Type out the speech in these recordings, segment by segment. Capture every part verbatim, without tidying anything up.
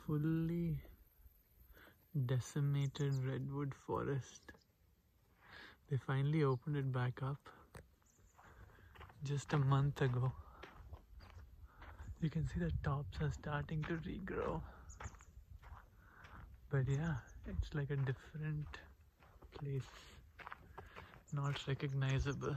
fully decimated redwood forest. They finally opened it back up just a month ago. You can see the tops are starting to regrow. But yeah, it's like a different place, not recognizable.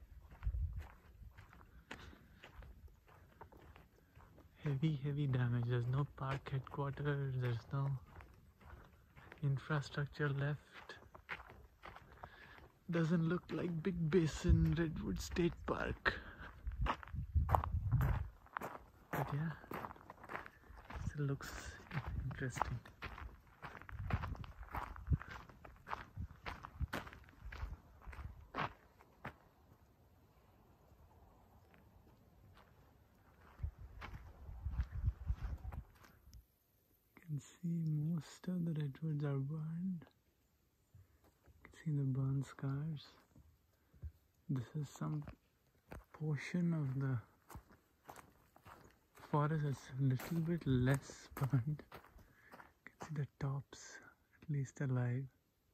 Heavy, heavy damage. There's no park headquarters, there's no infrastructure left. Doesn't look like Big Basin Redwood State Park. But yeah, still looks interesting. You can see most of the redwoods are burned. You can see the burn scars. This is some portion of the forest that's a little bit less burned. You can see the tops at least alive.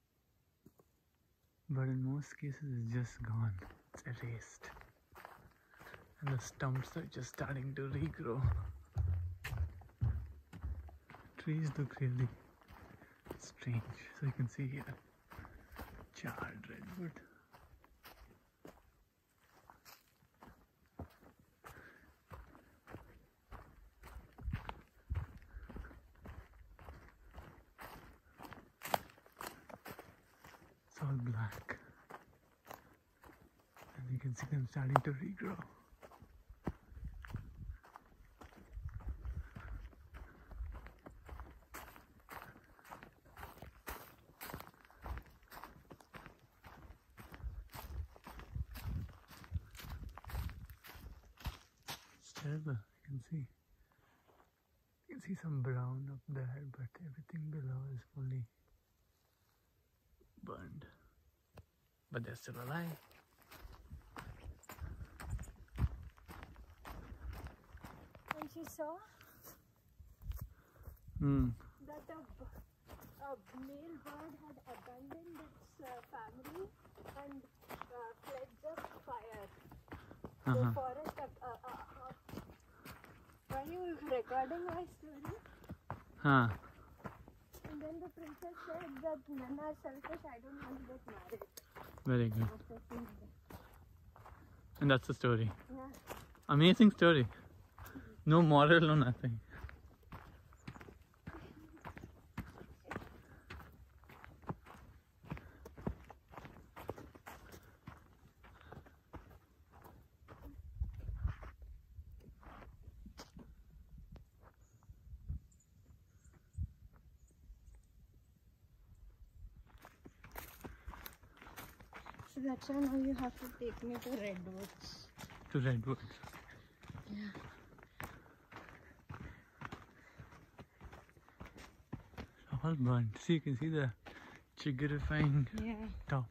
But in most cases it's just gone. It's erased. And the stumps are just starting to regrow. Trees look really strange. So you can see here, charred redwood. It's all black. And you can see them starting to regrow. Terrible. You can see you can see some brown up there, but everything below is fully burned, but they're still alive. And she saw mm. that a, a male bird had abandoned its uh, family and uh, fled the fire. Uh-huh. The forest. Uh, uh, uh, Were you recording my story? Huh. And then the princess said that men are selfish, I don't want to get married. Very good. After seeing that. And that's the story. Yeah. Amazing story. No moral, no nothing. So that's why now you have to take me to redwoods. To redwoods. Yeah. All burnt. See, you can see the chigarifying Yeah. tops.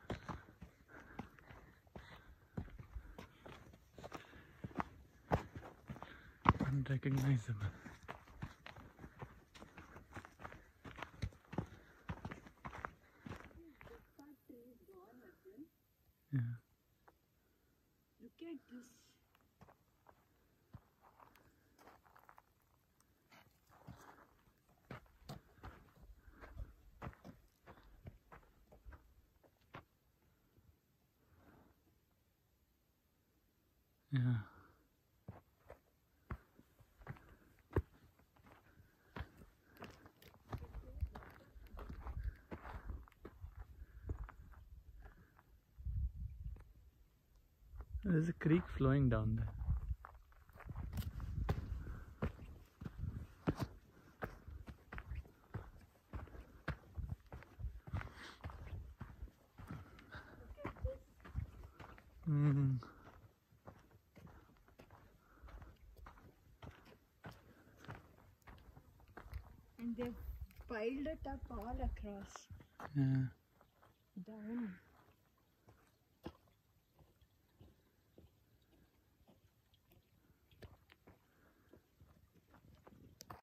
Unrecognizable. Yeah. Look at this. Yeah. There's a creek flowing down there. Mm. And they've piled it up all across. Yeah. Down.